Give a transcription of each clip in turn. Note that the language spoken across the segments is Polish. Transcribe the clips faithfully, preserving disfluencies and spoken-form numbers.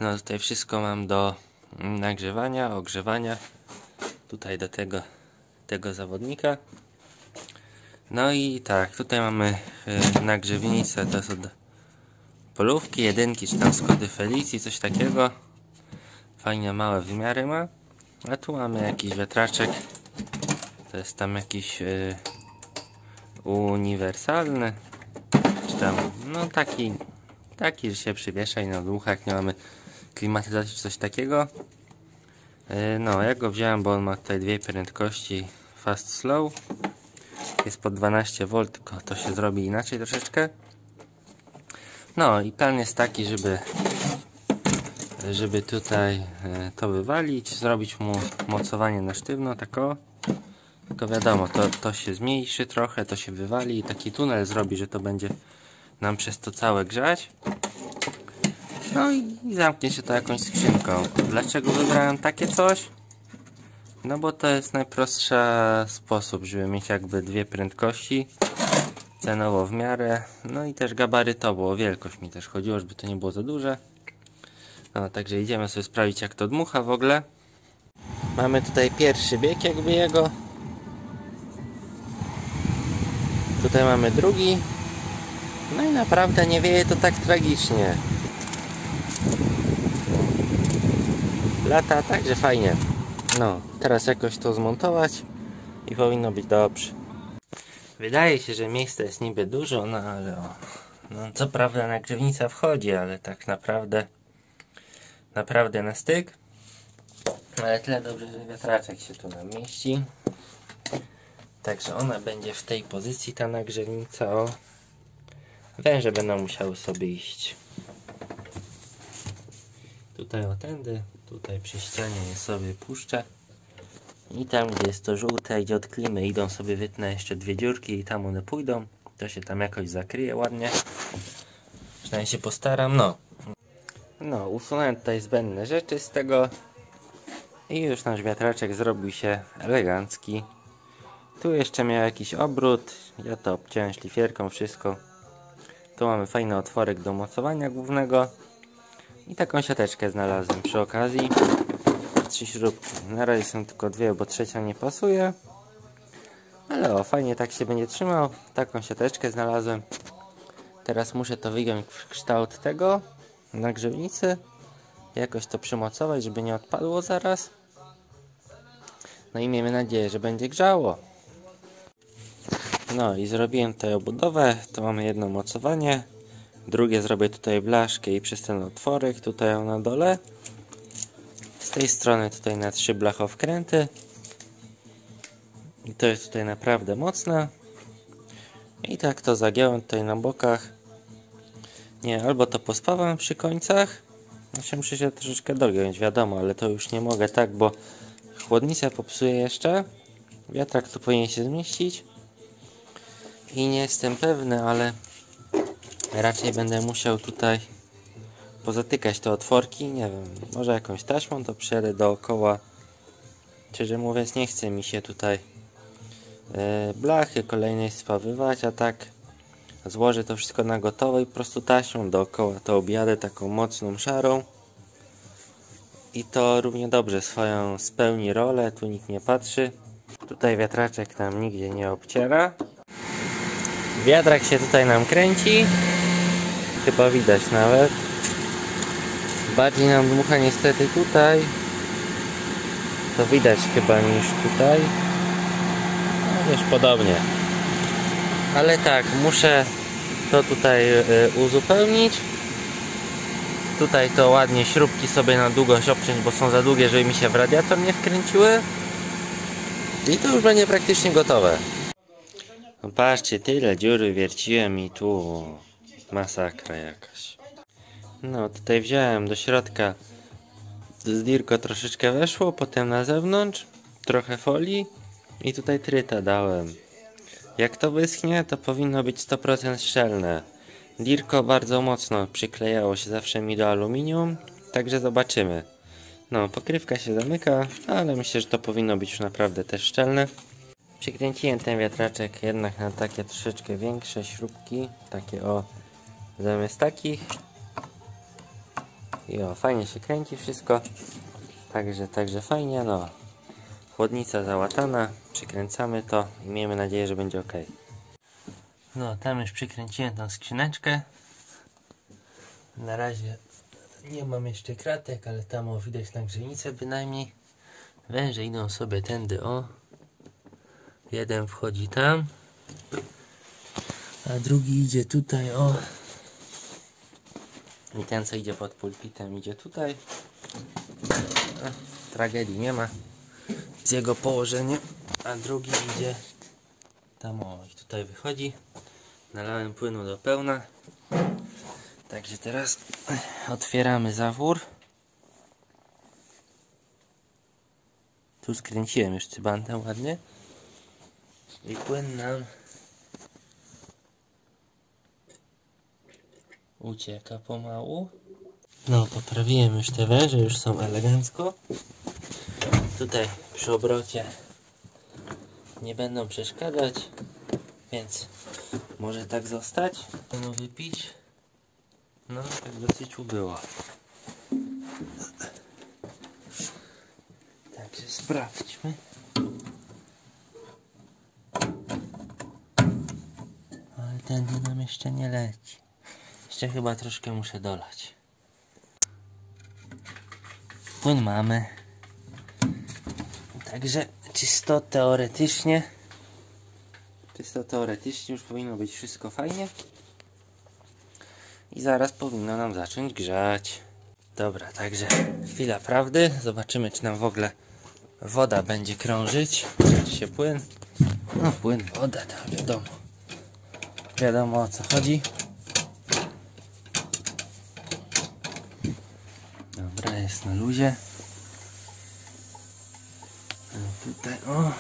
No tutaj wszystko mam do nagrzewania, ogrzewania. Tutaj do tego, tego zawodnika. No i tak, tutaj mamy y, nagrzewnicę, to są polówki, jedynki, czy tam Skody Felicji, coś takiego. Fajnie małe wymiary ma. A tu mamy jakiś wiatraczek. To jest tam jakiś y, uniwersalny. Czy tam, no taki, taki, że się przywiesza i na dmuchach nie mamy klimatyzacji czy coś takiego. Y, no, ja go wziąłem, bo on ma tutaj dwie prędkości fast slow. Jest pod dwanaście wolt, tylko to się zrobi inaczej troszeczkę. No i plan jest taki, żeby żeby tutaj to wywalić, zrobić mu mocowanie na sztywno, tak o. Tylko wiadomo, to, to się zmniejszy trochę, to się wywali i taki tunel zrobi, że to będzie nam przez to całe grzać. No i, i zamknie się to jakąś skrzynką. Dlaczego wybrałem takie coś? No bo to jest najprostszy sposób, żeby mieć jakby dwie prędkości. Cenowo w miarę. No i też gabarytowo, o wielkość mi też chodziło, żeby to nie było za duże. No także idziemy sobie sprawdzić, jak to dmucha w ogóle. Mamy tutaj pierwszy bieg jakby jego. Tutaj mamy drugi. No i naprawdę nie wieje to tak tragicznie. Lata, także fajnie. No, teraz jakoś to zmontować i powinno być dobrze. Wydaje się, że miejsca jest niby dużo, no ale o, no co prawda nagrzewnica wchodzi, ale tak naprawdę naprawdę na styk. Ale tyle dobrze, że wiatraczek się tu nam mieści. Także ona będzie w tej pozycji, ta nagrzewnica. O, węże będą musiały sobie iść. Tutaj o tędy, tutaj przy ścianie je sobie puszczę. I tam, gdzie jest to żółte, gdzie od klimy idą, sobie wytnę jeszcze dwie dziurki i tam one pójdą. To się tam jakoś zakryje ładnie. Przynajmniej się postaram, no. No, usunąłem tutaj zbędne rzeczy z tego. I już nasz wiatraczek zrobił się elegancki. Tu jeszcze miał jakiś obrót. Ja to obciąłem szlifierką, wszystko. Tu mamy fajny otworek do mocowania głównego. I taką siateczkę znalazłem przy okazji. Trzy śrubki. Na razie są tylko dwie, bo trzecia nie pasuje. Ale o, fajnie tak się będzie trzymał. Taką siateczkę znalazłem. Teraz muszę to wygiąć w kształt tego nagrzewnicy. Jakoś to przymocować, żeby nie odpadło zaraz. No i miejmy nadzieję, że będzie grzało. No i zrobiłem tutaj obudowę. To mamy jedno mocowanie. Drugie zrobię tutaj blaszkę i przez ten otworek tutaj na dole. Z tej strony tutaj na trzy blachowkręty. I to jest tutaj naprawdę mocne. I tak to zagiąłem tutaj na bokach. Nie, albo to pospawam przy końcach. Znaczy muszę się troszeczkę dogiąć, wiadomo, ale to już nie mogę tak, bo chłodnica popsuje jeszcze. Wiatrak tu powinien się zmieścić. I nie jestem pewny, ale raczej będę musiał tutaj pozatykać te otworki. Nie wiem, może jakąś taśmą to przejadę dookoła. Szczerze mówiąc, nie chce mi się tutaj yy, blachy kolejnej spawywać, a tak złożę to wszystko na gotowo i po prostu taśmą dookoła to objadę taką mocną szarą. I to równie dobrze swoją spełni rolę, tu nikt nie patrzy. Tutaj wiatraczek nam nigdzie nie obciera. Wiatrak się tutaj nam kręci. Chyba widać nawet. Bardziej nam dmucha niestety tutaj. To widać chyba niż tutaj. No też podobnie. Ale tak, muszę to tutaj y, uzupełnić. Tutaj to ładnie śrubki sobie na długość obciąć, bo są za długie, żeby mi się w radiator nie wkręciły. I to już będzie praktycznie gotowe. No patrzcie, tyle dziury wierciłem i tu masakra jakaś. No tutaj wziąłem do środka, z dirko troszeczkę weszło, potem na zewnątrz trochę folii i tutaj tryta dałem. Jak to wyschnie, to powinno być sto procent szczelne. Dirko bardzo mocno przyklejało się zawsze mi do aluminium, także zobaczymy. No, pokrywka się zamyka, ale myślę, że to powinno być już naprawdę też szczelne. Przykręciłem ten wiatraczek jednak na takie troszeczkę większe śrubki, takie o, zamiast takich. I o, fajnie się kręci wszystko. Także, także fajnie, no. Chłodnica załatana, przykręcamy to i miejmy nadzieję, że będzie ok. No, tam już przykręciłem tą skrzyneczkę. Na razie nie mam jeszcze kratek, ale tam o, widać na grzenicę bynajmniej. Węże idą sobie tędy, o. Jeden wchodzi tam, a drugi idzie tutaj, o. I ten, co idzie pod pulpitem, idzie tutaj. A, tragedii nie ma z jego położeniem, a drugi idzie tam, o, i tutaj wychodzi. Nalałem płynu do pełna. Także teraz otwieramy zawór. Tu skręciłem już cybantem ładnie. I płyn nam ucieka pomału. No, poprawiłem już te węże, już są elegancko. Tutaj przy obrocie nie będą przeszkadzać, więc może tak zostać. Będą wypić. No, tak dosyć ubyło. Także sprawdźmy. Ale tędy nam jeszcze nie leci. Jeszcze chyba troszkę muszę dolać. Płyn mamy. Także czysto teoretycznie Czysto teoretycznie już powinno być wszystko fajnie. I zaraz powinno nam zacząć grzać. Dobra, także chwila prawdy. Zobaczymy, czy nam w ogóle woda będzie krążyć. Czy się płyn. No płyn, woda, to wiadomo. Wiadomo, o co chodzi. Dobra, jest na luzie. A tutaj, o.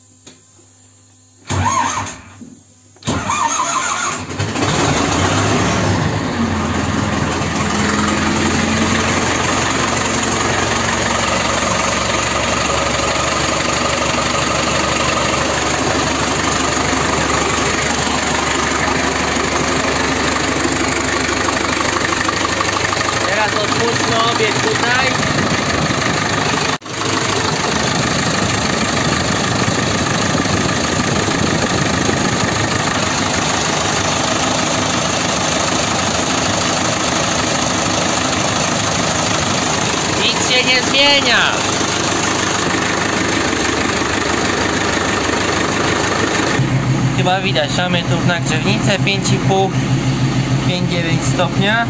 Teraz otwórzmy obieg tutaj. Nic się nie zmienia. Chyba widać, mamy tu na grzewnicę pięć i pół, pięć dziewięć stopnia.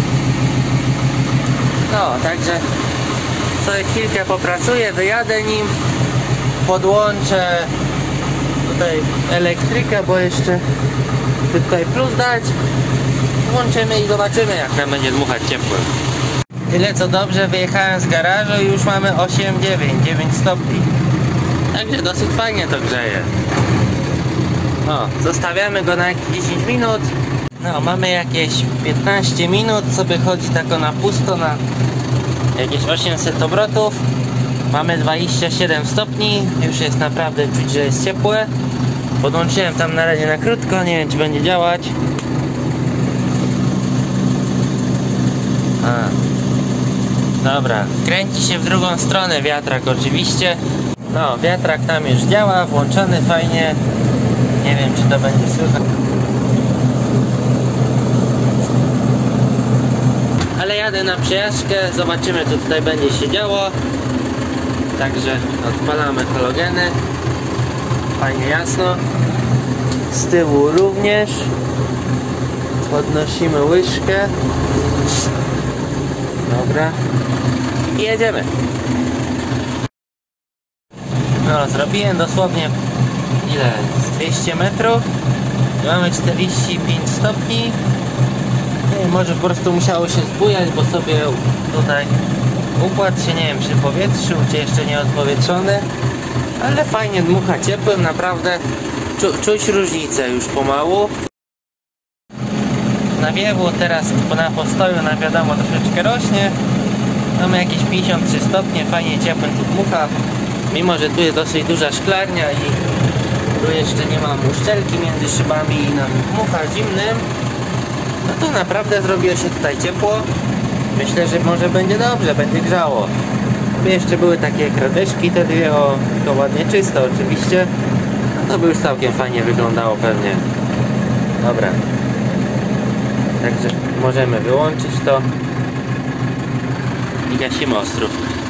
No, także co chwilkę popracuję, wyjadę nim, podłączę tutaj elektrykę, bo jeszcze tutaj plus dać, włączymy i zobaczymy, jak nam będzie dmuchać ciepło. Tyle co dobrze, wyjechałem z garażu i już mamy osiem dziewięć, dziewięć stopni. Także dosyć fajnie to grzeje. No, zostawiamy go na jakieś dziesięć minut. No, mamy jakieś piętnaście minut, sobie chodzi tako na pusto, na jakieś osiemset obrotów. Mamy dwadzieścia siedem stopni, już jest naprawdę czuć, że jest ciepłe. Podłączyłem tam na razie na krótko, nie wiem, czy będzie działać. A. Dobra, kręci się w drugą stronę wiatrak oczywiście. No, wiatrak tam już działa, włączony fajnie. Nie wiem, czy to będzie słychać. Ale jadę na przejażdżkę, zobaczymy, co tutaj będzie się działo. Także odpalamy halogeny. Fajnie jasno. Z tyłu również. Podnosimy łyżkę. Dobra. I jedziemy. No, zrobiłem dosłownie ile? dwieście metrów. Mamy czterdzieści pięć stopni. Nie, może po prostu musiało się zbujać, bo sobie tutaj układ się, nie wiem, czy powietrzył, czy jeszcze nie odpowietrzony. Ale fajnie dmucha ciepłym, naprawdę czu, czuć różnicę już pomału. Nawiewu teraz na postoju, na wiadomo, troszeczkę rośnie. Mamy jakieś pięćdziesiąt trzy stopnie, fajnie ciepłym tu dmucha. Mimo że tu jest dosyć duża szklarnia i tu jeszcze nie mam uszczelki między szybami i nam dmucha zimnym. No to naprawdę zrobiło się tutaj ciepło. myślę, że może będzie dobrze, będzie grzało. Jeszcze były takie kradeczki te dwie, o, tylko ładnie czysto oczywiście. No to by już całkiem fajnie wyglądało pewnie. Dobra. Także możemy wyłączyć to i gasimy ostrów.